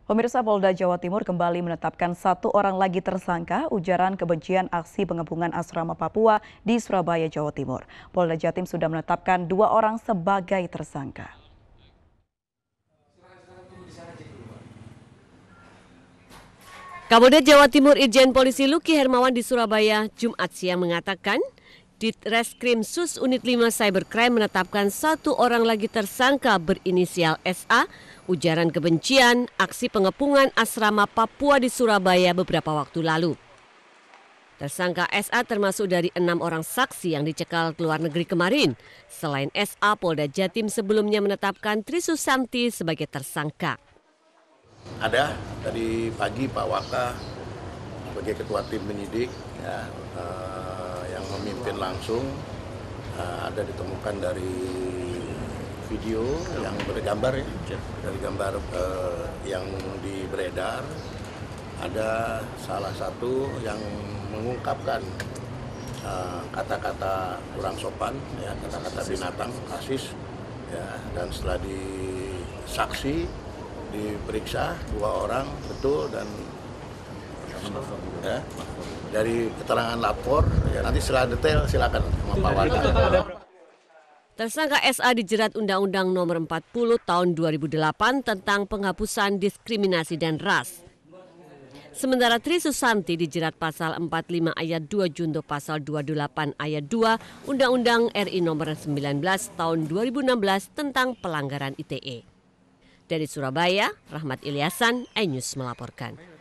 Pemirsa, Polda Jawa Timur kembali menetapkan satu orang lagi tersangka ujaran kebencian aksi pengepungan asrama Papua di Surabaya, Jawa Timur. Polda Jatim sudah menetapkan 2 orang sebagai tersangka. Kapolda Jawa Timur Irjen Polisi Luki Hermawan di Surabaya Jumat siang mengatakan, Ditreskrim Sus Unit 5 Cybercrime menetapkan satu orang lagi tersangka berinisial SA, ujaran kebencian, aksi pengepungan asrama Papua di Surabaya beberapa waktu lalu. Tersangka SA termasuk dari 6 orang saksi yang dicekal ke luar negeri kemarin. Selain SA, Polda Jatim sebelumnya menetapkan Tri Susanti sebagai tersangka. Ada tadi pagi Pak Waka sebagai ketua tim penyidik ya, yang memimpin langsung ada ditemukan dari video yang bergambar ya, dari gambar yang beredar ada salah satu yang mengungkapkan kata-kata kurang sopan ya, kata-kata binatang rasis ya, dan setelah disaksi diperiksa 2 orang betul dan ya, dari keterangan lapor ya, nanti setelah detail silakan sama Pak Waka. Tersangka SA dijerat Undang-Undang Nomor 40 Tahun 2008 tentang penghapusan diskriminasi dan ras. Sementara Tri Susanti dijerat Pasal 45 Ayat 2 junto Pasal 28 Ayat 2 Undang-Undang RI Nomor 19 Tahun 2016 tentang pelanggaran ITE. Dari Surabaya, Rahmat Ilyasan, iNews melaporkan.